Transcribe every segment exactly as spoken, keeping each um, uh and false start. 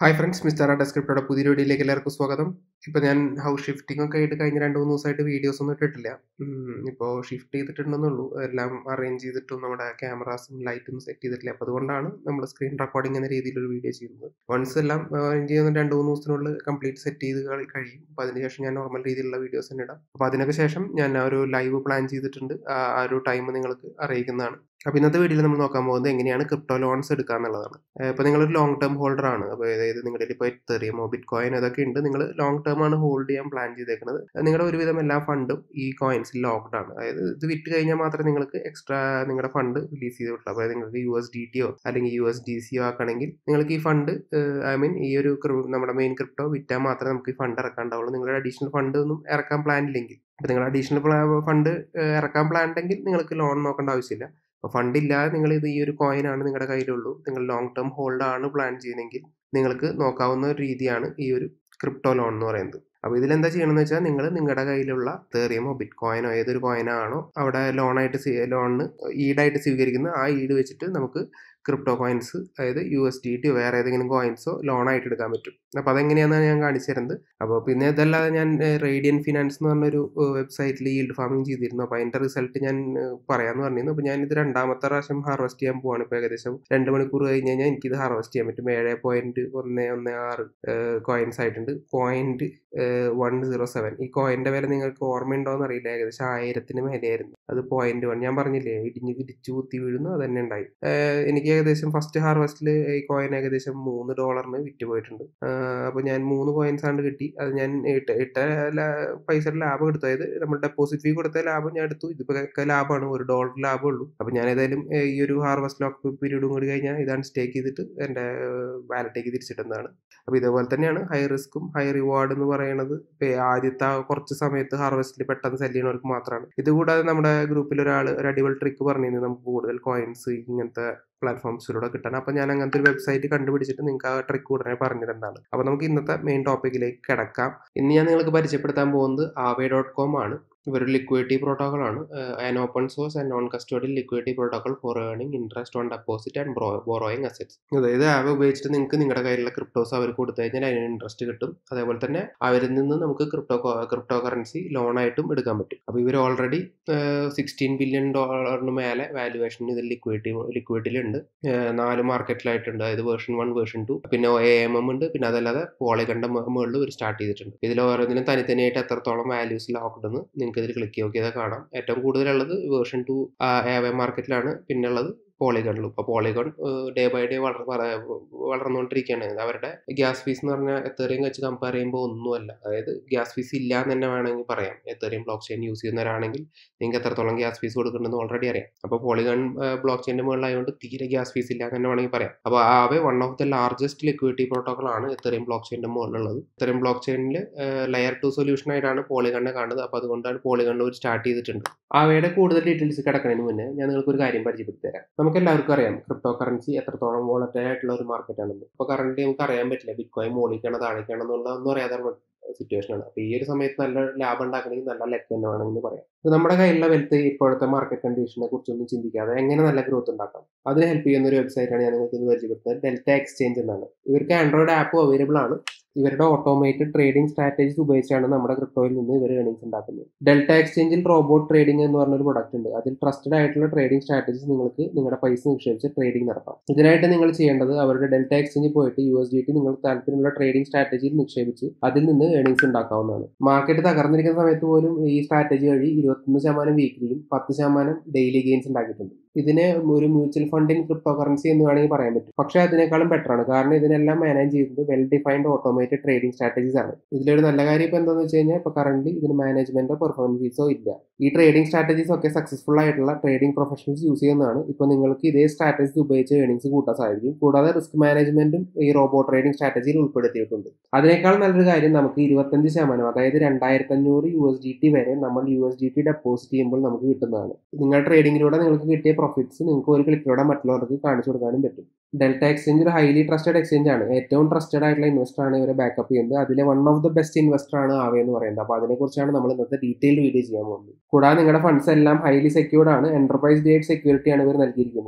Hi friends, mister desk ക്രിപ്റ്റോയുടെ പുതിയ വീഡിയോയിലേക്ക് എല്ലാവർക്കും സ്വാഗതം. ഇപ്പോൾ ഞാൻ ഹൗസ് ഷിഫ്റ്റിംഗ് ഒക്കെ ആയിട്ട് കഴിഞ്ഞ രണ്ട് മൂന്ന് ദിവസമായിട്ട് വീഡിയോസ് ഒന്നും ഇട്ടിട്ടില്ല. ഇപ്പോൾ ഷിഫ്റ്റ് ചെയ്തിട്ടുണ്ടെന്നുള്ളൂ. എല്ലാം അറേഞ്ച് ചെയ്തിട്ടും നമ്മുടെ ക്യാമറാസും ലൈറ്റും സെറ്റ് ചെയ്തിട്ടില്ല. അപ്പോൾ അതുകൊണ്ടാണ് നമ്മൾ സ്ക്രീൻ റെക്കോർഡിംഗ് എന്ന രീതിയിലൊരു വീഡിയോ ചെയ്യുന്നത്. വൺസ് എല്ലാം അറേഞ്ച് ചെയ്യുന്ന രണ്ട് മൂന്ന് ദിവസത്തിനുള്ളിൽ കംപ്ലീറ്റ് സെറ്റ് ചെയ്ത് കഴി- കഴിയും. അപ്പോൾ അതിനുശേഷം ഞാൻ നോർമൽ രീതിയിലുള്ള വീഡിയോസ് തന്നെ ഇടാം. അപ്പോൾ അതിനൊക്കെ ശേഷം ഞാൻ ആ ഒരു ലൈവ് പ്ലാൻ ചെയ്തിട്ടുണ്ട്. ആ ആ ഒരു ടൈം നിങ്ങൾക്ക് അറിയിക്കുന്നതാണ്. അപ്പോൾ ഇന്നത്തെ വീഡിയോയിൽ നമ്മൾ നോക്കാൻ പോകുന്നത് എങ്ങനെയാണ് ക്രിപ്റ്റോ ലോൺസ് എടുക്കുക എന്നുള്ളതാണ്. ഇപ്പോൾ നിങ്ങളൊരു ലോങ് ടേം ഹോൾഡർ ആണ്. അപ്പോൾ അതായത് നിങ്ങളുടെ ഇപ്പോൾ എത്തറിയമോ ബിറ്റ് കോയിൻ അതൊക്കെ ഉണ്ട്. നിങ്ങൾ ലോങ് ടേം ആണ് ഹോൾഡ് ചെയ്യാൻ പ്ലാൻ ചെയ്തേക്കുന്നത്. നിങ്ങളുടെ ഒരുവിധം എല്ലാ ഫണ്ടും ഈ കോയിൻസിൽ ലോക്ക്ഡ് ആണ്. അതായത് ഇത് വിറ്റ് കഴിഞ്ഞാൽ മാത്രമേ നിങ്ങൾക്ക് എക്സ്ട്രാ നിങ്ങളുടെ ഫണ്ട് റിലീസ് ചെയ്ത് കിട്ടുള്ളൂ. അതായത് നിങ്ങൾക്ക് യു എസ് ഡി ടിയോ അല്ലെങ്കിൽ യു എസ് ഡി സിയോ ആക്കണമെങ്കിൽ നിങ്ങൾക്ക് ഈ ഫണ്ട് ഐ മീൻ ഈ ഒരു ക്രി- നമ്മുടെ മെയിൻ ക്രിപ്റ്റോ വിറ്റാൽ മാത്രമേ നമുക്ക് ഈ ഫണ്ട് ഇറക്കാൻ ഉണ്ടാവുള്ളൂ. നിങ്ങളുടെ അഡീഷണൽ ഫണ്ട് ഒന്നും ഇറക്കാൻ പ്ലാൻ ഇല്ലെങ്കിൽ, അപ്പോൾ നിങ്ങൾ അഡീഷണൽ ഫണ്ട് ഇറക്കാൻ പ്ലാൻ ഉണ്ടെങ്കിൽ നിങ്ങൾക്ക് ലോൺ നോക്കേണ്ട ആവശ്യമില്ല. അപ്പോൾ ഫണ്ട് ഇല്ലാതെ നിങ്ങൾ ഇത് ഈ ഒരു കോയിൻ ആണ് നിങ്ങളുടെ കയ്യിലുള്ളൂ, നിങ്ങൾ ലോങ് ടേം ഹോൾഡ് ആണ് പ്ലാൻ ചെയ്യുന്നതെങ്കിൽ നിങ്ങൾക്ക് നോക്കാവുന്ന ഒരു രീതിയാണ് ഈ ഒരു ക്രിപ്റ്റോ ലോൺ എന്ന് പറയുന്നത്. അപ്പോൾ ഇതിലെന്താ ചെയ്യണമെന്ന് വെച്ചാൽ നിങ്ങൾ നിങ്ങളുടെ കയ്യിലുള്ള എത്തേറിയമോ ബിറ്റ് കോയിനോ ഏതൊരു കോയിനാണോ അവിടെ ലോണായിട്ട് ലോണിന് ഈടായിട്ട് സ്വീകരിക്കുന്ന ആ ഈട് വെച്ചിട്ട് നമുക്ക് ക്രിപ്റ്റോ കോയിൻസ്, അതായത് യു എസ് ഡി ടിയോ വേറെ ഏതെങ്കിലും കോയിൻസോ ലോണായിട്ട് എടുക്കാൻ പറ്റും. അപ്പോൾ അതെങ്ങനെയാണെന്നാണ് ഞാൻ കാണിച്ചു തരുന്നത്. അപ്പോൾ പിന്നെ ഇതല്ലാതെ ഞാൻ റേഡിയൻ ഫിനാൻസ് എന്ന് പറഞ്ഞൊരു വെബ്സൈറ്റിൽ ഈൽഡ് ഫാമിംഗ് ചെയ്തിരുന്നു. അപ്പോൾ അതിൻ്റെ റിസൾട്ട് ഞാൻ ഏഹ്, പറയാമെന്ന് പറഞ്ഞിരുന്നു. അപ്പോൾ ഞാനിത് രണ്ടാമത്തെ പ്രാവശ്യം ഹാർവെസ്റ്റ് ചെയ്യാൻ പോവാണ്. ഇപ്പോൾ ഏകദേശം രണ്ട് മണിക്കൂർ കഴിഞ്ഞ് കഴിഞ്ഞാൽ എനിക്കിത് ഹാർവെസ്റ്റ് ചെയ്യാൻ പറ്റും. ഏഴ് പോയിന്റ് ഒന്ന് ഒന്ന് ആറ് കോയിൻസ് ആയിട്ടുണ്ട്. പോയിന്റ് വൺ സീറോ സെവൻ ഈ കോയിൻ്റെ വില നിങ്ങൾക്ക് ഓർമ്മയുണ്ടോയെന്ന് അറിയില്ല. ഏകദേശം ആയിരത്തിന് മേലെയായിരുന്നു. അത് പോയിന്റ് വൺ ഞാൻ പറഞ്ഞില്ലേ, ഇടിഞ്ഞ് പിടിച്ചു കുത്തി വീഴുന്നു, അത് തന്നെ ഉണ്ടായി. ഏഹ്, എനിക്ക് ഏകദേശം ഫസ്റ്റ് ഹാർവെസ്റ്റിൽ ഈ കോയിൻ ഏകദേശം മൂന്ന് ഡോളറിന് വിറ്റ് പോയിട്ടുണ്ട്. അപ്പോൾ ഞാൻ മൂന്ന് കോയിൻസ് ആണ് കിട്ടി. അത് ഞാൻ ഇട്ട ഇട്ട പൈസയുടെ ലാഭം എടുത്തു. അതായത് നമ്മൾ ഡെപ്പോസിറ്റ് ഫീ കൊടുത്ത ലാഭം ഞാൻ എടുത്തു. ഇതിപ്പോൾ ഒക്കെ ലാഭമാണ്, ഒരു ഡോളർ ലാഭമേ ഉള്ളൂ. അപ്പോൾ ഞാൻ ഏതായാലും ഏഹ്, ഈ ഒരു ഹാർവെസ്റ്റ് ലോക്ക് പീരീഡും കൂടി കഴിഞ്ഞാൽ ഇതാണ് സ്റ്റേക്ക് ചെയ്തിട്ട് എൻ്റെ വാലറ്റേക്ക് തിരിച്ചിടുന്നതാണ്. അപ്പോൾ ഇതേപോലെ തന്നെയാണ് ഹൈ റിസ്ക്കും ഹൈ റിവാർഡ് എന്ന് പറയുന്നത്. ഇപ്പോൾ ആദ്യത്തെ ആ കുറച്ച് സമയത്ത് ഹാർവെസ്റ്റിൽ പെട്ടെന്ന് സെല് ചെയ്യുന്നവർക്ക് മാത്രമാണ്. ഇതുകൂടാതെ നമ്മുടെ ഗ്രൂപ്പിൽ ഒരാൾ ഒരു അടിപൊളി ട്രിക്ക് പറഞ്ഞിരുന്നു, നമുക്ക് കൂടുതൽ കോയിൻസ് ഇങ്ങനത്തെ പ്ലാറ്റ്ഫോംസിലൂടെ കിട്ടാൻ. അപ്പോൾ ഞാൻ അങ്ങനത്തെ ഒരു വെബ്സൈറ്റ് കണ്ടുപിടിച്ചിട്ട് നിങ്ങൾക്ക് ആ ട്രിക്ക് ഉടനെ പറഞ്ഞിരുന്നതാണ്. അപ്പോൾ നമുക്ക് ഇന്നത്തെ മെയിൻ ടോപ്പിക്കിലേക്ക് കിടക്കാം. ഇന്ന് ഞാൻ നിങ്ങൾക്ക് പരിചയപ്പെടുത്താൻ പോകുന്നത് ആവേ ഡോട്ട് കോം ആണ്. ഇവർ ലിക്വിഡിറ്റി പ്രോട്ടോകോൾ ആണ്. An open source and non custodial liquidity protocol for earning interest on deposit and borrowing assets. അതായത് ആവ ഉപയോഗിച്ചിട്ട് നിങ്ങൾക്ക് നിങ്ങളുടെ കയ്യിലുള്ള ക്രിപ്റ്റോസ് അവർ കൊടുത്തു കഴിഞ്ഞാൽ അതിന് ഇൻട്രസ്റ്റ് കിട്ടും. അതേപോലെ തന്നെ അവരിൽ നിന്ന് നമുക്ക് ക്രിപ്റ്റോ ക്രിപ്റ്റോ കറൻസി ലോൺ ആയിട്ടും എടുക്കാൻ പറ്റും. അപ്പോൾ ഇവർ ഓൾറെഡി സിക്സ്റ്റീൻ ബില്യൺ ഡോളറിന് മേലെ വാല്യുവേഷൻ ഇതിൽ ലിക്വിഡിറ്റി ലിക്വിഡിറ്റിയിലുണ്ട്. നാല് മാർക്കറ്റിലായിട്ടുണ്ട്. അതായത് വേർഷൻ വൺ, വേർഷൻ ടു, പിന്നെ എ എം എം ഉണ്ട്. പിന്നെ അതല്ലാതെ പോളിഗണിന്റെ മുകളിൽ ഒരു സ്റ്റാർട്ട് ചെയ്തിട്ടുണ്ട്. ഇതിൽ ഓരോന്നിനും തനിത്തനിയായിട്ട് എത്രത്തോളം വാല്യൂസ് ലോക്ക്ഡ് എന്ന് നിങ്ങൾക്ക് ഇതിൽ ക്ലിക്ക് നോക്കിയാൽ കാണാം. ഏറ്റവും കൂടുതലുള്ളത് വേർഷൻ ടു എ എം മാർക്കറ്റിലാണ്. പിന്നെ ഉള്ളത് പോളിഗണിലും. ഇപ്പോൾ പോളിഗൺ ഡേ ബൈ ഡേ വളർ വളർന്നുകൊണ്ടിരിക്കുകയാണ്. അവരുടെ ഗ്യാസ് ഫീസ് എന്ന് പറഞ്ഞാൽ എത്തേറിയം വെച്ച് കമ്പയർ ചെയ്യുമ്പോൾ ഒന്നുമല്ല. അതായത് ഗ്യാസ് ഫീസ് ഇല്ല എന്ന് തന്നെ വേണമെങ്കിൽ പറയാം. എത്തേറിയം ബ്ലോക്ക് ചെയിൻ യൂസ് ചെയ്യുന്നവരാണെങ്കിൽ നിങ്ങൾക്ക് എത്രത്തോളം ഗ്യാസ് ഫീസ് കൊടുക്കുന്നുണ്ടെന്ന് ഓൾറെഡി അറിയാം. അപ്പോൾ പോളിഗൺ ബ്ലോക്ക് ചെയിൻ്റെ മുകളിലായതുകൊണ്ട് തീരെ ഗ്യാസ് ഫീസ് ഇല്ല എന്ന് തന്നെ വേണമെങ്കിൽ പറയാം. അപ്പോൾ Aave one of the largest liquidity protocol ആണ് എത്തേറിയം ബ്ലോക്ക് ചെയിൻ്റെ മുകളിലുള്ളത്. എത്തേറിയം ബ്ലോക്ക് ചെയിനിൽ ലെയർ ടു സൊല്യൂഷൻ ആയിട്ടാണ് പോളിഗണിനെ കാണുന്നത്. അപ്പോൾ അതുകൊണ്ടാണ് പോളിഗണിൽ ഒരു സ്റ്റാർട്ട് ചെയ്തിട്ടുണ്ട്. ആവയുടെ കൂടുതൽ ഡീറ്റെയിൽസ് കിടക്കുന്നതിന് മുന്നേ ഞാൻ നിങ്ങൾക്ക് ഒരു കാര്യം പരിചയപ്പെടുത്തി തരാം. നമുക്ക് എല്ലാവർക്കും അറിയാം ക്രിപ്റ്റോ കറൻസി എത്രത്തോളം വോളറ്റൈൽ ആയിട്ടുള്ള ഒരു മാർക്കറ്റ് ആണെന്ന്. ഇപ്പോൾ കറന്റ് നമുക്ക് അറിയാൻ പറ്റില്ല ബിറ്റ് കോയിൻ മോളിക്കാണോ താഴേക്കാണോ എന്നുള്ളതൊന്നും അറിയാതെ സിറ്റുവേഷൻ ആണ്. അപ്പോൾ ഈ ഒരു സമയത്ത് നല്ല ലാഭം ഉണ്ടാക്കണമെങ്കിൽ നല്ല ലെക്ക് തന്നെ വേണമെന്ന് പറയാം. അപ്പോൾ നമ്മുടെ കയ്യിലുള്ള വെൽത്ത് ഇപ്പോഴത്തെ മാർക്കറ്റ് കണ്ടീഷനെ കുറിച്ചൊന്നും ചിന്തിക്കാതെ എങ്ങനെ നല്ല ഗ്രോത്ത് ഉണ്ടാക്കാം അതിന് ഹെൽപ്പ് ചെയ്യുന്ന ഒരു വെബ്സൈറ്റാണ് ഞാൻ നിങ്ങൾക്ക് ഇന്ന് പരിചയപ്പെടുത്തുന്നത്. ഡെൽറ്റ എക്സ്ചേഞ്ച് എന്നാണ്. ഇവർക്ക് ആൻഡ്രോയിഡ് ആപ്പും അവൈലബിൾ ആണ്. ഇവരുടെ ഓട്ടോമേറ്റഡ് ട്രേഡിംഗ് സ്ട്രാറ്റജീസ് ഉപയോഗിച്ചാണ് നമ്മുടെ ക്രിപ്റ്റോയിൽ നിന്ന് ഇവർ ഏർണിംഗ്സ് ഉണ്ടാക്കുന്നത്. ഡെൽറ്റ എക്സ്ചേഞ്ചിൽ റോബോട്ട് ട്രേഡിംഗ് എന്ന് പറഞ്ഞൊരു പ്രൊഡക്റ്റ് ഉണ്ട്. അതിൽ ട്രസ്റ്റഡ് ആയിട്ടുള്ള ട്രേഡിംഗ് സ്ട്രാറ്റജീസ് നിങ്ങൾക്ക് നിങ്ങളുടെ പൈസ നിക്ഷേപിച്ച് ട്രേഡിംഗ് നടത്താം. ഇതിനായിട്ട് നിങ്ങൾ ചെയ്യേണ്ടത് അവരുടെ ഡെൽറ്റ എക്സ്ചേഞ്ചിൽ പോയിട്ട് യു എസ് ഡി ടി നിങ്ങൾക്ക് താല്പര്യമുള്ള ട്രേഡിംഗ് സ്ട്രാറ്റജിയിൽ നിക്ഷേപിച്ച് അതിൽ നിന്ന് ഏർണിംഗ്സ് ഉണ്ടാക്കാവുന്നതാണ്. മാർക്കറ്റ് തകർന്നിരിക്കുന്ന സമയത്ത് പോലും ഈ സ്ട്രാറ്റജി വഴി ഇരുപത്തൊന്ന് ശതമാനം വീക്കിലിയും പത്ത് ശതമാനം ഡെയിലി ഗെയിൻസ് ഉണ്ടാക്കിയിട്ടുണ്ട്. ഇതിനെ ഒരു mutual fund in cryptocurrency എന്ന് വേണമെങ്കിൽ പറയാൻ പറ്റും. പക്ഷേ അതിനേക്കാളും ബെറ്റർ ആണ്. കാരണം ഇതിനെല്ലാം മാനേജ് ചെയ്യുന്നത് well defined automated trading strategies ആണ്. ഇതിലൊരു നല്ല കാര്യം ഇപ്പോൾ എന്താണെന്ന് വെച്ച് കഴിഞ്ഞാൽ ഇപ്പോൾ കറന്റ് ഇതിന് മാനേജ്മെന്റോ പെർഫോമൻസ് ഫീസോ ഇല്ല. ഈ ട്രേഡിംഗ് സ്ട്രാറ്റജീസ് ഒക്കെ സക്സസ്ഫുൾ ആയിട്ടുള്ള ട്രേഡിംഗ് പ്രൊഫഷണൽസ് യൂസ് ചെയ്യുന്നതാണ്. ഇപ്പോൾ നിങ്ങൾക്ക് ഇതേ സ്ട്രാറ്റജീസ് ഉപയോഗിച്ച് ഏർണിംഗ്സ് കൂട്ടാൻ സാധിക്കും. കൂടാതെ റിസ്ക് മാനേജ്മെന്റും ഈ റോബോട്ട് ട്രേഡിംഗ് സ്ട്രാറ്റജിയിൽ ഉൾപ്പെടുത്തിയിട്ടുണ്ട്. അതിനേക്കാൾ നല്ലൊരു കാര്യം നമുക്ക് ഇരുപത്തഞ്ച് ശതമാനം അതായത് രണ്ടായിരത്തി അഞ്ഞൂറ് യു എസ് ഡി ടി വരെ നമ്മൾ U S D T deposit ചെയ്യുമ്പോൾ നമുക്ക് കിട്ടുന്നതാണ്. നിങ്ങൾ ട്രേഡിങ്ങിലൂടെ നിങ്ങൾക്ക് കിട്ടിയ പ്രോഫിറ്റ്സ് നിങ്ങൾക്ക് ഒരു ക്ലിക്കിലൂടെ മറ്റുള്ളവർക്ക് കാണിച്ചു കൊടുക്കാനും പറ്റും. ഡെൽറ്റ എക്സ്ചേഞ്ച് ഒരു ഹൈലി ട്രസ്റ്റഡ് എക്സ്ചേഞ്ച് ആണ്. ഏറ്റവും ട്രസ്റ്റഡ് ആയിട്ടുള്ള ഇൻവെസ്റ്റർ ആണ് ഇവരെ ബാക്കപ്പ് ചെയ്യുന്നത്. അതിലെ one of the best investor ആണ് ആവേ എന്ന് പറയുന്നത്. അപ്പോൾ അതിനെക്കുറിച്ചാണ് നമ്മൾ ഇന്നത്തെ ഡീറ്റെയിൽഡ് വീഡിയോ ചെയ്യാൻ പോകുന്നത്. കൂടാതെ നിങ്ങളുടെ ഫണ്ട്സ് എല്ലാം ഹൈലി സെക്യൂർഡ് ആണ്. എന്റർപ്രൈസ് ഗ്രേഡ് സെക്യൂരിറ്റി ആണ് ഇവർ നൽകിയിരിക്കുന്നത്.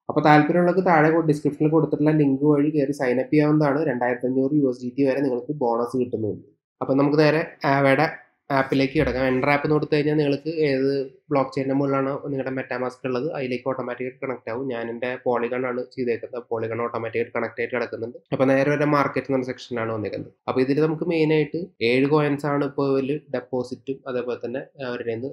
അപ്പോൾ താല്പര്യമുള്ളവർക്ക് താഴെ ഡിസ്ക്രിപ്ഷനിൽ കൊടുത്തിട്ടുള്ള ലിങ്ക് വഴി കയറി സൈൻ അപ്പ് ചെയ്യാവുന്നതാണ്. രണ്ടായിരത്തി അഞ്ഞൂറ് യു എസ് ഡി ടി വരെ നിങ്ങൾക്ക് ബോണസ് കിട്ടുന്നുണ്ട്. അപ്പോൾ നമുക്ക് നേരെ ആവയുടെ ആപ്പിലേക്ക് കിടക്കാം. എൻ്റർ ആപ്പ് എന്ന് കൊടുത്തു കഴിഞ്ഞാൽ നിങ്ങൾക്ക് ഏത് ബ്ലോക്ക് ചെയിൻ്റെ മുകളിലാണോ നിങ്ങളുടെ മെറ്റാമാസ്ക് ഉള്ളത് അതിലേക്ക് ഓട്ടോമാറ്റിക്കായിട്ട് കണക്ട് ആവും. ഞാൻ എൻ്റെ പോളിഗൺ ആണ് ചെയ്തേക്കുന്നത്. പോളിഗൺ ഓട്ടോമാറ്റിക്കായിട്ട് കണക്ട് ആയിട്ട് കിടക്കുന്നുണ്ട്. അപ്പോൾ നേരെ ഒരു മാർക്കറ്റ് എന്ന സെക്ഷനാണ് വന്നിരിക്കുന്നത്. അപ്പോൾ ഇതിൽ നമുക്ക് മെയിനായിട്ട് ഏഴ് കോയിൻസ് ആണ് ഇപ്പോൾ ഇതിൽ ഡെപ്പോസിറ്റും അതേപോലെ തന്നെ അവരുടെ നിന്ന്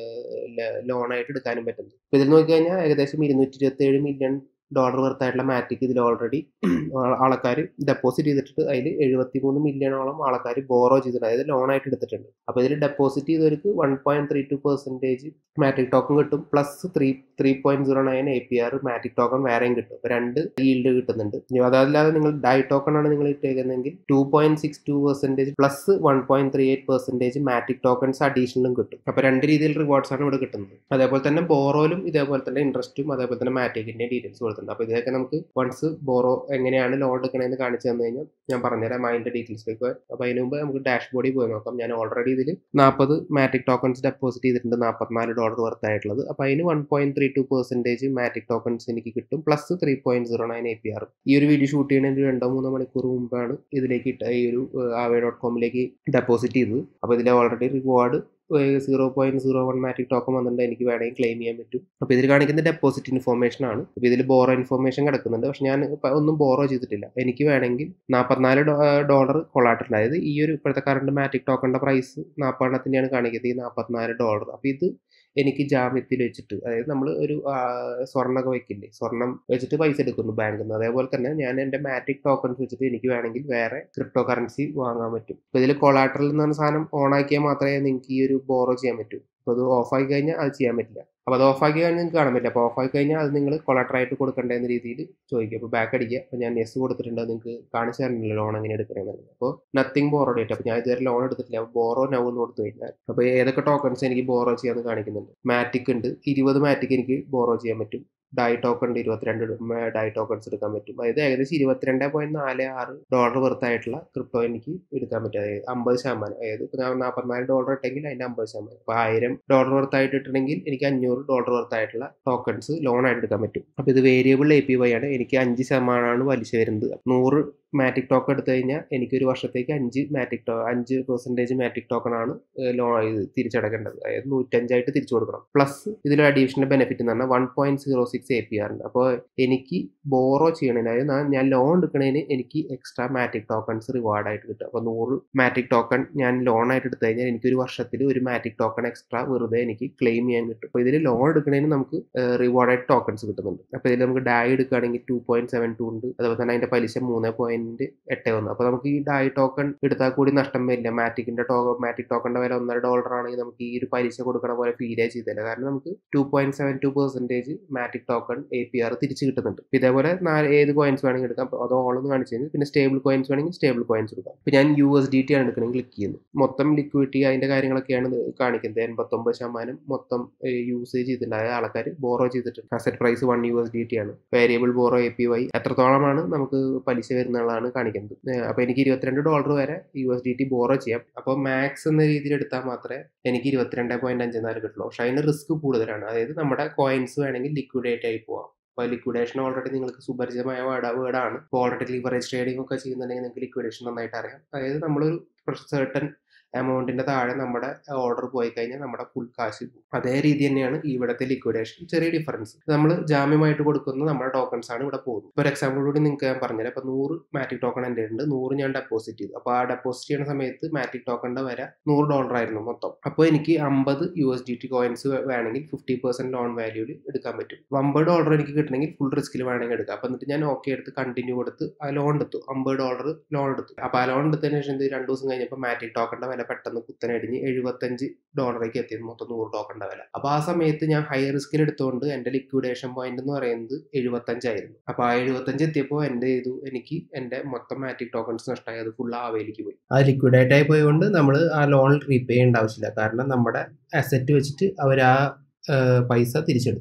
ലോണായിട്ട് എടുക്കാനും പറ്റുന്നത്. അപ്പോൾ ഇതിൽ നോക്കിക്കഴിഞ്ഞാൽ ഏകദേശം ഇരുന്നൂറ്റി ഇരുപത്തി ഏഴ് മില്യൺ ഡോളർ വർത്തായിട്ടുള്ള മാറ്റിക് ഇതിൽ ഓൾറെഡി ആൾക്കാർ ഡെപ്പോസിറ്റ് ചെയ്തിട്ട് അതിൽ എഴുപത്തി മൂന്ന് മില്യണോളം ആൾക്കാർ ബോറോ ചെയ്തിട്ടുണ്ട്, അതായത് ലോണായിട്ട് എടുത്തിട്ടുണ്ട്. അപ്പോൾ ഇതിൽ ഡെപ്പോസിറ്റ് ചെയ്തവർക്ക് one point three two percentage Matic token കിട്ടും. Plus three three point zero nine A P R Matic token വേറെയും കിട്ടും. അപ്പോൾ രണ്ട് ഈൽഡ് കിട്ടുന്നുണ്ട്. അതല്ലാതെ നിങ്ങൾ ഡൈ ടോക്കൺ ആണ് നിങ്ങൾ ഇട്ടേക്കുന്നതെങ്കിൽ two point six two percentage plus one point three eight percentage Matic tokens അഡീഷണലും കിട്ടും. അപ്പോൾ രണ്ട് രീതിയിൽ റിവാർഡ്സ് ആണ് ഇവിടെ കിട്ടുന്നത്. അതേപോലെ തന്നെ ബോറോയിലും ഇതേപോലെ തന്നെ ഇൻട്രസ്റ്റും അതേപോലെ തന്നെ മാറ്റിക്കിൻ്റെ ഡീറ്റെയിൽസ് കൊടുത്തിട്ടുണ്ട്. അപ്പോൾ ഇതൊക്കെ നമുക്ക് വൺസ് ബോറോ എങ്ങനെയാണ് ലോൺ എടുക്കണമെന്ന് കാണിച്ചു തന്നു കഴിഞ്ഞാൽ ഞാൻ പറഞ്ഞുതരാം അതിൻ്റെ ഡീറ്റെയിൽസിലേക്ക്. അപ്പോൾ അതിന് മുമ്പ് നമുക്ക് ഡാഷ്ബോർഡിൽ പോയി നോക്കാം. ഞാൻ ഓൾറെഡി ഇതിൽ നാൽപ്പത് മാറ്റിക് ടോക്കൺസ് ഡെപ്പോസിറ്റ് ചെയ്തിട്ടുണ്ട്, നാൽപ്പത്തിനാല് ഡോളർ വർത്തായിട്ടുള്ളത്. അപ്പോൾ അതിന് one point three two percentage Matic tokens എനിക്ക് കിട്ടും, plus three point zero nine A P R. ഈ ഒരു വീഡിയോ ഷൂട്ട് ചെയ്യുന്നതിന് രണ്ടോ മൂന്നോ മണിക്കൂർ മുമ്പാണ് ഇതിലേക്ക് ഇട്ട ഈ ഒരു ആവേ ഡോട്ട് കോമിലേക്ക് ഡെപ്പോസിറ്റ് ചെയ്തത്. അപ്പോൾ ഇതിൽ already reward zero point zero one Matic token വന്നിട്ടുണ്ട്, എനിക്ക് വേണമെങ്കിൽ ക്ലെയിം ചെയ്യാൻ പറ്റും. അപ്പോൾ ഇതിൽ കാണിക്കുന്ന ഡെപ്പോസിറ്റ് ഇൻഫോർമേഷൻ ആണ്. അപ്പോൾ ഇതിൽ ബോറോ ഇൻഫോർമേഷൻ കിടക്കുന്നുണ്ട്, പക്ഷെ ഞാൻ ഒന്നും ബോറോ ചെയ്തിട്ടില്ല. എനിക്ക് വേണമെങ്കിൽ നാൽപ്പത്തിനാല് ഡോളർ കൊളാട്ടർ, അതായത് ഈ ഒരു ഇപ്പോഴത്തെ കറണ്ട് മാറ്റിക് ടോക്കണിൻ്റെ പ്രൈസ് നാൽപ്പതെണ്ണത്തിൻ്റെയാണ് കാണിക്കുന്നത്, ഈ നാൽപ്പത്തിനാല് ഡോളർ. അപ്പോൾ ഇത് എനിക്ക് ജാമ്യത്തിൽ വെച്ചിട്ട്, അതായത് നമ്മൾ ഒരു സ്വർണ്ണമൊക്കെ വയ്ക്കില്ലേ, സ്വർണം വെച്ചിട്ട് പൈസ എടുക്കുന്നു ബാങ്കിൽ നിന്ന്, അതേപോലെ തന്നെ ഞാൻ എൻ്റെ മാറ്റിക് ടോക്കൺസ് വെച്ചിട്ട് എനിക്ക് വേണമെങ്കിൽ വേറെ ക്രിപ്റ്റോ കറൻസി വാങ്ങാൻ പറ്റും. അപ്പോൾ ഇതിൽ കൊളാട്ടറൽ എന്ന് പറഞ്ഞ സാധനം ഓൺ ആക്കിയാൽ മാത്രമേ നിങ്ങൾക്ക് ഈ ഒരു ബോറോ ചെയ്യാൻ പറ്റൂ. അപ്പോൾ അത് ഓഫാക്കി കഴിഞ്ഞാൽ അത് ചെയ്യാൻ പറ്റില്ല. അപ്പോൾ അത് ഓഫാക്കി കഴിഞ്ഞാൽ നിങ്ങൾക്ക് കാണാൻ പറ്റില്ല. അപ്പോൾ ഓഫാക്കി കഴിഞ്ഞാൽ അത് നിങ്ങൾ കൊളാട്ടറായിട്ട് കൊടുക്കേണ്ട രീതിയിൽ ചോദിക്കുക. അപ്പോൾ ബാക്ക് അടിക്കുക. അപ്പോൾ ഞാൻ യെസ് കൊടുത്തിട്ടുണ്ട്, നിങ്ങൾക്ക് കാണിച്ചു തരുന്നില്ല ലോൺ എങ്ങനെ എടുക്കണമെന്നുള്ളത്. അപ്പോൾ നത്തിങ് ബോറോ ഡേറ്റ്. അപ്പോൾ ഞാൻ ഇതുവരെ ലോൺ എടുത്തിട്ടില്ല. അപ്പോൾ ബോറോ നൗ എന്ന് കൊടുത്തു കഴിഞ്ഞാൽ അപ്പോൾ ഏതൊക്കെ ടോക്കൺസ് എനിക്ക് ബോറോ ചെയ്യാമെന്ന് കാണിക്കുന്നുണ്ട്. മാറ്റിക് ഉണ്ട്, ഇരുപത് മാറ്റിക് എനിക്ക് ബോറോ ചെയ്യാൻ പറ്റും. ഡൈ ടോക്കൺ ഇരുപത്തിരണ്ട് ഡൈ ടോക്കൺസ് എടുക്കാൻ പറ്റും. അതായത് ഏകദേശം ഇരുപത്തിരണ്ട് പോയിന്റ് നാല് ആറ് ഡോളർ വർത്തായിട്ടുള്ള ക്രിപ്റ്റോ എനിക്ക് എടുക്കാൻ പറ്റും. അതായത് അമ്പത് ശതമാനം, അതായത് ഇപ്പോൾ ഞാൻ നാൽപ്പത്തിനാല് ഡോളർ ഇട്ടെങ്കിൽ അതിൻ്റെ അമ്പത് ശതമാനം. അപ്പോൾ ആയിരം ഡോളർ വർത്തായിട്ട് ഇട്ടിട്ടുണ്ടെങ്കിൽ എനിക്ക് അഞ്ഞൂറ് ഡോളർ വർത്തായിട്ടുള്ള ടോക്കൺസ് ലോൺ ആയിട്ട് എടുക്കാൻ പറ്റും. അപ്പോൾ ഇത് വേരിയബിൾ എ പി വൈ ആണ്. എനിക്ക് അഞ്ച് ശതമാനമാണ് പലിശ വരുന്നത്. നൂറ് മാറ്റിക് ടോക്കൺ എടുത്തു കഴിഞ്ഞാൽ എനിക്ക് ഒരു വർഷത്തേക്ക് അഞ്ച് മാറ്റിക് ടോ അഞ്ച് പെർസെൻറ്റേജ് മാറ്റിക് ടോക്കൺ ആണ് ലോൺ ഇത് തിരിച്ചടക്കേണ്ടത്. അതായത് നൂറ്റഞ്ചായിട്ട് തിരിച്ചു കൊടുക്കണം. പ്ലസ് ഇതിലൊരു അഡീഷണൽ ബെനിഫിറ്റ് എന്ന് പറഞ്ഞാൽ one point zero six A P R ഉണ്ട്. അപ്പോൾ എനിക്ക് ബോറോ ചെയ്യണതിന്, അതായത് ഞാൻ ലോൺ എടുക്കുന്നതിന് എനിക്ക് എക്സ്ട്രാ മാറ്റിക് ടോക്കൺസ് റിവാർഡായിട്ട് കിട്ടും. അപ്പോൾ നൂറ് മാറ്റിക് ടോക്കൺ ഞാൻ ലോൺ ആയിട്ട് എടുത്തു കഴിഞ്ഞാൽ എനിക്ക് ഒരു വർഷത്തിൽ ഒരു മാറ്റിക് ടോക്കൺ എക്സ്ട്രാ വെറുതെ എനിക്ക് ക്ലെയിം ചെയ്യാൻ കിട്ടും. അപ്പോൾ ഇതിൽ ലോൺ എടുക്കുന്നതിന് നമുക്ക് റിവാർഡായിട്ട് ടോക്കൺസ് കിട്ടുന്നുണ്ട്. അപ്പോൾ ഇതിൽ നമുക്ക് ഡായ് എടുക്കുകയാണെങ്കിൽ ടു പോയിന്റ് സെവൻ ടു ഉണ്ട്, അതുപോലെ തന്നെ അതിൻ്റെ പലിശ മൂന്ന് പോയിന്റ് എട്ട് ഒന്ന്. അപ്പോൾ നമുക്ക് ഈ ഡായ് ടോക്കൺ എടുത്താൽ കൂടി നഷ്ടം വരില്ല. മാറ്റിക്കിൻ്റെ ടോ മാറ്റിക് ടോക്കണിൻ്റെ വില ഒന്നര ഡോളർ ആണെങ്കിൽ നമുക്ക് ഈ ഒരു പലിശ കൊടുക്കണ പോലെ ഫീലേ ചെയ്തില്ല. കാരണം നമുക്ക് two point seven two percentage Matic token A P R തിരിച്ച് കിട്ടുന്നുണ്ട്. ഇതേപോലെ നാല് ഏത് കോയിൻസ് വേണമെങ്കിൽ എടുക്കാം. അപ്പോൾ അത് ഓളൊന്ന് കാണിച്ചു കഴിഞ്ഞാൽ പിന്നെ സ്റ്റേബിൾ കോയിൻസ് വേണമെങ്കിൽ സ്റ്റേബിൾ കോയിൻസ് എടുക്കാം. ഇപ്പോൾ ഞാൻ യു എസ് ഡി ടി ആണ് എടുക്കണമെങ്കിൽ ക്ലിക്ക് ചെയ്യുന്നു. മൊത്തം ലിക്വിഡിറ്റി അതിൻ്റെ കാര്യങ്ങളൊക്കെയാണ് കാണിക്കുന്നത്. എൺപത്തൊമ്പത് ശതമാനം മൊത്തം യൂസേജ് ചെയ്തിട്ടുണ്ട്, അതായത് ആൾക്കാർ ബോറോ ചെയ്തിട്ടുണ്ട്. Asset price one U S D T ആണ്. Variable borrow A P Y എത്രത്തോളമാണ് നമുക്ക് പലിശ വരുന്നതാണ് കാണിക്കുന്നത്. അപ്പോൾ എനിക്ക് ഇരുപത്തിരണ്ട് ഡോളർ വരെ U S D T borrow ചെയ്യാം. അപ്പോൾ മാക്സ് എന്ന രീതിയിൽ എടുത്താൽ മാത്രമേ എനിക്ക് ഇരുപത്തിരണ്ട് പോയിന്റ് അഞ്ച് നാല് കിട്ടുള്ളൂ. പക്ഷേ അതിന് റിസ്ക് കൂടുതലാണ്. അതായത് നമ്മുടെ കോയിൻസ് വേണമെങ്കിൽ ലിക്വിഡേറ്റ് ആയി പോവാം. അപ്പോൾ ലിക്വിഡേഷൻ ഓൾറെഡി നിങ്ങൾക്ക് സുപരിചിതമായ വേർഡ് വേർഡാണ്. ഇപ്പോൾ ഓൾറെഡി ലിവറേജ് ട്രേഡിംഗ് ഒക്കെ ചെയ്യുന്നുണ്ടെങ്കിൽ നിങ്ങൾക്ക് ലിക്വിഡേഷൻ നന്നായിട്ട് അറിയാം. അതായത് നമ്മളൊരു സെർട്ടൺ എമൗണ്ടിൻ്റെ താഴെ നമ്മുടെ ഓർഡർ പോയി കഴിഞ്ഞാൽ നമ്മുടെ ഫുൾ കാശ് പോകും. അതേ രീതി തന്നെയാണ് ഇവിടുത്തെ ലിക്വിഡേഷൻ. ചെറിയ ഡിഫറൻസ്. നമ്മൾ ജാമ്യമായിട്ട് കൊടുക്കുന്ന നമ്മുടെ ടോക്കൺസ് ആണ് ഇവിടെ പോകുന്നത്. ഇപ്പോൾ ഒരു എക്സാമ്പിൾ കൂടി നിങ്ങൾക്ക് ഞാൻ പറഞ്ഞുതരാം. ഇപ്പോൾ നൂറ് മാറ്റിക് ടോക്കൺ എൻ്റെ ഉണ്ട്, നൂറ് ഞാൻ ഡെപ്പോസിറ്റ് ചെയ്തു. അപ്പോൾ ആ ഡെപ്പോസിറ്റ് ചെയ്യുന്ന സമയത്ത് മാറ്റിക് ടോക്കണിൻ്റെ വരെ നൂറ് ഡോളർ ആയിരുന്നു മൊത്തം. അപ്പോൾ എനിക്ക് അമ്പത് U S D T coins വേണമെങ്കിൽ ഫിഫ്റ്റി പെർസെൻറ്റ് ലോൺ വാല്യൂവിൽ എടുക്കാൻ പറ്റും. അമ്പത് ഡോളർ എനിക്ക് കിട്ടണമെങ്കിൽ ഫുൾ റിസ്കിൽ വേണമെങ്കിൽ എടുക്കാം. അപ്പോൾ എന്നിട്ട് ഞാൻ ഓക്കെ എടുത്ത് കണ്ടിന്യൂ കൊടുത്ത് ആ ലോൺ എടുത്തു. അമ്പത് ഡോളർ ലോൺ എടുത്തു. അപ്പോൾ ആ ലോൺ എടുത്തതിന് ശേഷം രണ്ട് ദിവസം കഴിഞ്ഞപ്പോൾ മാറ്റിക് ടോക്കണിൻ്റെ വില പെട്ടെന്ന് കുത്തനടിഞ്ഞ് എഴുപത്തഞ്ച് ഡോളറേക്ക് എത്തിയത്, മൊത്തം നൂറ് ടോക്കണിൻ്റെ വില. അപ്പോൾ ആ സമയത്ത് ഞാൻ ഹൈ റിസ്കിൽ എടുത്തുകൊണ്ട് എൻ്റെ ലിക്വിഡേഷൻ പോയിന്റ് എന്ന് പറയുന്നത് എഴുപത്തഞ്ചായിരുന്നു. അപ്പോൾ ആ എഴുപത്തഞ്ച് എത്തിയപ്പോൾ എൻ്റെ ചെയ്തു എനിക്ക് എൻ്റെ മൊത്തം മാറ്റിക് ടോക്കൺസ് നഷ്ടമായി. അത് ഫുൾ ആവേലേക്ക് പോയി. ആ ലിക്വിഡേറ്റ് ആയി പോയതുകൊണ്ട് നമ്മൾ ആ ലോൺ റീപേ ചെയ്യേണ്ട ആവശ്യമില്ല. കാരണം നമ്മുടെ അസറ്റ് വെച്ചിട്ട് അവർ ആ പൈസ തിരിച്ചെടുത്തു.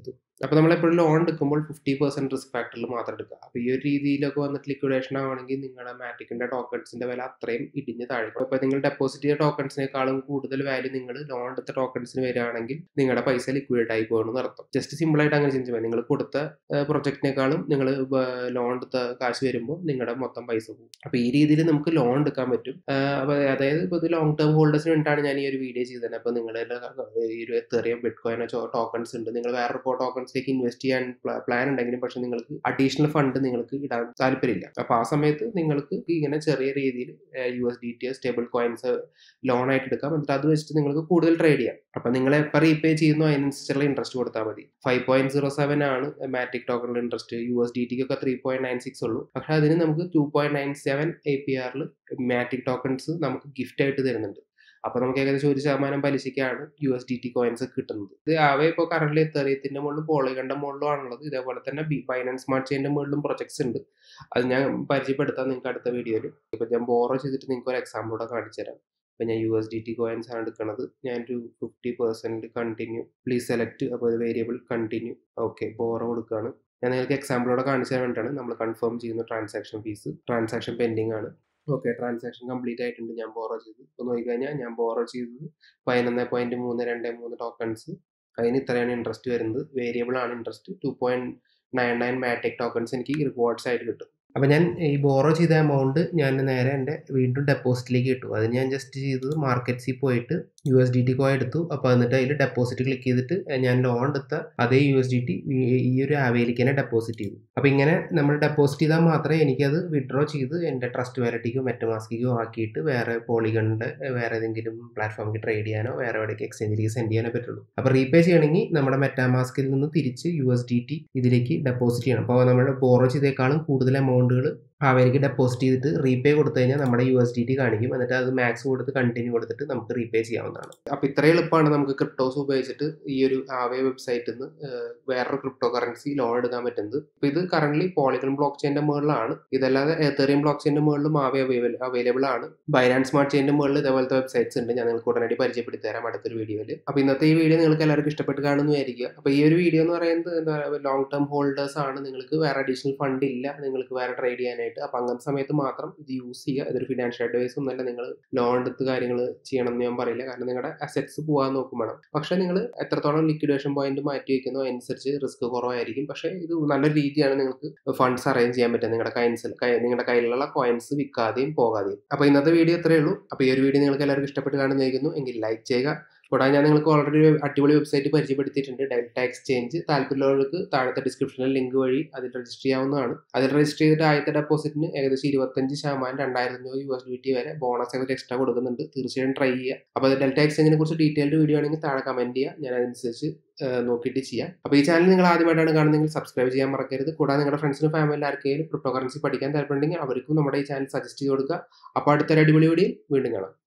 അപ്പോൾ നമ്മളെപ്പോഴും ലോൺ എടുക്കുമ്പോൾ ഫിഫ്റ്റി പെർസെൻറ്റ് റിസ്ക് ഫാക്ടറിൽ മാത്രം എടുക്കുക. അപ്പോൾ ഈ ഒരു രീതിയിലൊക്കെ വന്നിട്ട് ലിക്വിഡേഷൻ ആവുകയാണെങ്കിൽ നിങ്ങളുടെ മാറ്റിക്കിൻ്റെ ടോക്കൺസിൻ്റെ വില അത്രയും ഇടിഞ്ഞ് താഴെ. അപ്പോൾ നിങ്ങൾ ഡെപ്പോസിറ്റ് ചെയ്ത ടോക്കൺസിനേക്കാളും കൂടുതൽ വാല്യൂ നിങ്ങൾ ലോൺ എടുത്ത ടോക്കൺസിന് വരികയാണെങ്കിൽ നിങ്ങളുടെ പൈസ ലിക്വിഡേറ്റ് ആയി പോകുമെന്ന് അർത്ഥം. ജസ്റ്റ് സിമ്പിളായിട്ട് അങ്ങനെ ചിന്തിച്ചാൽ മതി. നിങ്ങൾ കൊടുത്ത പ്രൊജക്റ്റിനേക്കാളും നിങ്ങൾ ലോൺ എടുത്ത കാശ് വരുമ്പോൾ നിങ്ങളുടെ മൊത്തം പൈസ പോകും. അപ്പോൾ ഈ രീതിയിൽ നമുക്ക് ലോൺ എടുക്കാൻ പറ്റും. അപ്പോൾ അതായത് ഇപ്പോൾ ഇത് ലോങ് ടേം ഹോൾഡേഴ്സിന് വേണ്ടിയിട്ടാണ് ഞാൻ ഈ ഒരു വീഡിയോ ചെയ്തത്. അപ്പോൾ നിങ്ങളുടെ ഈ ഒരു എത്തേറിയം ബിറ്റ്കോയിനോ ടോക്കൺസ് ഉണ്ട്, നിങ്ങൾ വേറെ ടോക്കൺസിലേക്ക് ഇൻവെസ്റ്റ് ചെയ്യാൻ പ്ലാൻ ഉണ്ടെങ്കിലും പക്ഷെ നിങ്ങൾക്ക് അഡീഷണൽ ഫണ്ട് നിങ്ങൾക്ക് ഇടാൻ താല്പര്യമില്ല. അപ്പോൾ ആ സമയത്ത് നിങ്ങൾക്ക് ഇങ്ങനെ ചെറിയ രീതിയിൽ U S D T stable coins loan ആയിട്ട് എടുക്കാം. എന്നിട്ട് അത് വെച്ചിട്ട് നിങ്ങൾക്ക് കൂടുതൽ ട്രേഡ് ചെയ്യാം. അപ്പോൾ നിങ്ങൾ എപ്പോൾ റീപേ ചെയ്യുന്നു അതിനനുസരിച്ചുള്ള ഇൻട്രസ്റ്റ് കൊടുത്താൽ മതി. ഫൈവ് പോയിന്റ് സീറോ സെവൻ ആണ് മാറ്റിക് ടോക്കണിൽ ഇൻട്രസ്റ്റ്. യു എസ് ഡി ടിക്കൊക്കെ ത്രീ പോയിന്റ് നയൻ സിക്സ് ഉള്ളൂ. പക്ഷെ അതിന് നമുക്ക് two point nine seven A P ആറിൽ മാറ്റിക് ടോക്കൺസ് നമുക്ക് ഗിഫ്റ്റ് ആയിട്ട് തരുന്നുണ്ട്. അപ്പോൾ നമുക്ക് ഏകദേശം ഒരു ശതമാനം പലിശയ്ക്കാണ് U S D T coins കിട്ടുന്നത്. ഇത് ആവേ ഇപ്പോൾ കറന്റ് എത്തേറിയത്തിൻ്റെ മുകളിലും പോളിഗണിൻ്റെ മുകളിലും ആണുള്ളത്. ഇതേപോലെ തന്നെ ബൈനാൻസ് സ്മാർട്ട് ചെയിൻ്റെ മുകളിലും പ്രൊജക്ട്സ് ഉണ്ട്. അത് ഞാൻ പരിചയപ്പെടുത്താം നിങ്ങൾക്ക് അടുത്ത വീഡിയോയിൽ. ഇപ്പോൾ ഞാൻ ബോറോ ചെയ്തിട്ട് നിങ്ങൾക്ക് ഒരു എക്സാമ്പിളൂടെ കാണിച്ചു തരാം. അപ്പോൾ ഞാൻ U S D T coins ആണ് എടുക്കുന്നത്. ഞാനൊരു fifty percent continue please select. അപ്പോൾ ഇത് വേരിയബിൾ കണ്ടിന്യൂ. ഓക്കെ, ബോറോ കൊടുക്കുകയാണ്. ഞാൻ നിങ്ങൾക്ക് എക്സാമ്പിളോടെ കാണിച്ചു തരാൻ വേണ്ടിയിട്ടാണ്. നമ്മൾ കൺഫേം ചെയ്യുന്ന ട്രാൻസാക്ഷൻ ഫീസ്. ട്രാൻസാക്ഷൻ പെൻഡിങ് ആണ്. ഓക്കെ, ട്രാൻസാക്ഷൻ കംപ്ലീറ്റ് ആയിട്ടുണ്ട്. ഞാൻ ബോറോ ചെയ്തു. ഇപ്പോൾ നോക്കിക്കഴിഞ്ഞാൽ ഞാൻ ബോറോ ചെയ്തത് പതിനൊന്ന് പോയിന്റ് മൂന്ന് രണ്ട് മൂന്ന് ടോക്കൺസ്. അതിന് ഇത്രയാണ് ഇൻട്രസ്റ്റ് വരുന്നത്. വേരിയബിൾ ആണ് interest. Two point nine nine Matic tokens എനിക്ക് റിവാർഡ്സ് ആയിട്ട് കിട്ടും. അപ്പോൾ ഞാൻ ഈ ബോറോ ചെയ്ത എമൗണ്ട് ഞാൻ നേരെ എൻ്റെ വീണ്ടും ഡെപ്പോസിറ്റിലേക്ക് ഇട്ടു. അത് ഞാൻ ജസ്റ്റ് ചെയ്തത് മാർക്കറ്റ്സിൽ പോയിട്ട് U S D T coin എടുത്തു. അപ്പോൾ എന്നിട്ട് അതിൽ ഡെപ്പോസിറ്റ് ക്ലിക്ക് ചെയ്തിട്ട് ഞാൻ ലോൺ എടുത്ത അതേ യു എസ് ഡി ടി ഈ ഒരു ആവേയിലേക്ക് തന്നെ ഡെപ്പോസിറ്റ് ചെയ്തു. അപ്പോൾ ഇങ്ങനെ നമ്മൾ ഡെപ്പോസിറ്റ് ചെയ്താൽ മാത്രമേ എനിക്കത് വിഡ്രോ ചെയ്ത് എൻ്റെ ട്രസ്റ്റ് വാലറ്റിക്കോ മെറ്റമാസ്കിക്കോ ആക്കിയിട്ട് വേറെ പോളിഗണിൻ്റെ വേറെ ഏതെങ്കിലും പ്ലാറ്റ്ഫോമിൽ ട്രേഡ് ചെയ്യാനോ വേറെ എവിടേക്ക് എക്സ്ചേഞ്ചിലേക്ക് സെൻഡ് ചെയ്യാനോ പറ്റുള്ളൂ. അപ്പോൾ റീപേ ചെയ്യണമെങ്കിൽ നമ്മുടെ മെറ്റാമാസ്കിൽ നിന്ന് തിരിച്ച് യു എസ് ഡി ടി ഇതിലേക്ക് ഡെപ്പോസിറ്റ് ചെയ്യണം. അപ്പോൾ നമ്മൾ ബോറോ ചെയ്തേക്കാളും കൂടുതൽ എമൗണ്ടുകൾ അവർക്ക് ഡെപ്പോസിറ്റ് ചെയ്തിട്ട് റീപേ കൊടുത്തു കഴിഞ്ഞാൽ നമ്മുടെ യു എസ് ഡി ടി കാണിക്കും. എന്നിട്ട് അത് മാക്സ് കൊടുത്ത് കണ്ടിന്യൂ കൊടുത്തിട്ട് നമുക്ക് റീപേ ചെയ്യാവുന്നതാണ്. അപ്പോൾ ഇത്ര എളുപ്പമാണ് നമുക്ക് ക്രിപ്റ്റോസ് ഉപയോഗിച്ചിട്ട് ഈ ഒരു ആവേ വെബ്സൈറ്റിൽ നിന്ന് വേറൊരു ക്രിപ്റ്റോ കറൻസി ലോൺ എടുക്കാൻ പറ്റുന്നത്. ഇപ്പോൾ ഇത് കറന്റ് പോളിഗൺ ബ്ലോക്ക് ചെയിൻ്റെ മുകളിലാണ്. ഇതല്ലാതെ എത്തേറിയം ബ്ലോക്ക് ചെയിൻ്റെ മുകളിലും ആവേ അവൈലബിൾ ആണ്. ബൈനാൻസ് സ്മാർട്ട് ചെയിൻ്റെ മുകളിൽ ഇതേപോലത്തെ വെബ്സൈറ്റ്സ് ഉണ്ട്. ഞാൻ നിങ്ങൾക്ക് ഉടനടി പരിചയപ്പെടുത്തി തരാം അടുത്തൊരു വീഡിയോയിൽ. അപ്പോൾ ഇന്നത്തെ ഈ വീഡിയോ നിങ്ങൾക്ക് എല്ലാവർക്കും ഇഷ്ടപ്പെട്ട് കാണുന്നതായിരിക്കും. അപ്പോൾ ഈ ഒരു വീഡിയോ എന്ന് പറയുന്നത് എന്താ ലോങ് ടേം ഹോൾഡേഴ്സ് ആണ്. നിങ്ങൾക്ക് വേറെ അഡീഷണൽ ഫണ്ട് ഇല്ല, നിങ്ങൾക്ക് വേറെ ട്രേഡ് ചെയ്യാനായിട്ട്. അപ്പോൾ അങ്ങനത്തെ സമയത്ത് മാത്രം ഇത് യൂസ് ചെയ്യുക. ഇതൊരു ഫിനാൻഷ്യൽ അഡ്വൈസ് ഒന്നുമല്ല. നിങ്ങൾ ലോൺ എടുത്ത് കാര്യങ്ങൾ ചെയ്യണം എന്ന് ഞാൻ പറയില്ല. കാരണം നിങ്ങളുടെ അസറ്റ്സ് പോകാൻ നോക്കും വേണം. പക്ഷേ നിങ്ങൾ എത്രത്തോളം ലിക്വിഡേഷൻ പോയിന്റ് മാറ്റി വയ്ക്കുന്നോ അനുസരിച്ച് റിസ്ക് കുറവായിരിക്കും. പക്ഷേ ഇത് നല്ലൊരു രീതിയാണ് നിങ്ങൾക്ക് ഫണ്ട്സ് അറേഞ്ച് ചെയ്യാൻ പറ്റുക. നിങ്ങളുടെ കൈൻസിൽ നിങ്ങളുടെ കയ്യിലുള്ള കോയിൻസ് വിൽക്കാതെയും പോകാതെയും. അപ്പോൾ ഇന്നത്തെ വീഡിയോ ഇത്രയേ ഉള്ളൂ. അപ്പോൾ ഈ ഒരു വീഡിയോ നിങ്ങൾക്ക് എല്ലാവർക്കും ഇഷ്ടപ്പെട്ട് കാണുന്നതായിരിക്കുന്നു എങ്കിൽ ലൈക്ക് ചെയ്യുക. കൂടാതെ ഞാൻ നിങ്ങൾക്ക് ഓൾറെഡി ഒരു അടിപൊളി വെബ്സൈറ്റ് പരിചയപ്പെടുത്തിയിട്ടുണ്ട്, ഡെൽറ്റ എക്സ്ചേഞ്ച്. താല്പര്യമുള്ളവർക്ക് താഴത്തെ ഡിസ്ക്രിപ്ഷനിൽ ലിങ്ക് വഴി അതിൽ രജിസ്റ്റർ ചെയ്യാവുന്നതാണ്. അതിൽ രജിസ്റ്റർ ചെയ്തിട്ട് ആദ്യത്തെ ഡെപ്പോസിറ്റിന് ഏകദേശം ഇരുപത്തഞ്ച് ശതമാനം രണ്ടായിരത്തി അഞ്ഞൂറ് യു എസ് ഡി ടി വരെ ബോണസ് ആയിട്ട് എക്സ്ട്രാ കൊടുക്കുന്നുണ്ട്. തീർച്ചയായും ട്രൈ ചെയ്യുക. അപ്പോൾ അത് ഡെൽറ്റ എക്സ്ചേഞ്ചിനെ കുറിച്ച് ഡീറ്റെയിൽഡ് വീഡിയോ ആണെങ്കിൽ താഴെ കമൻറ്റ് ചെയ്യുക. ഞാൻ അതനുസരിച്ച് നോക്കിയിട്ട് ചെയ്യാം. അപ്പോൾ ഈ ചാനൽ നിങ്ങൾ ആദ്യമായിട്ടാണ് കാണുന്നതെങ്കിൽ സബ്സ്ക്രൈബ് ചെയ്യാൻ മറക്കരുത്. കൂടാതെ നിങ്ങളുടെ ഫ്രണ്ട്സിനും ഫാമിലിയിൽ ആർക്കെങ്കിലും ക്രിപ്റ്റോ കറൻസി പഠിക്കാൻ താല്പര്യമുണ്ടെങ്കിൽ അവർക്കും നമ്മുടെ ഈ ചാനൽ സജസ്റ്റ് ചെയ്ത് കൊടുക്കുക. അപ്പോൾ അടുത്തൊരു അടിപൊളി വീഡിയോയിൽ വീണ്ടും കാണാം.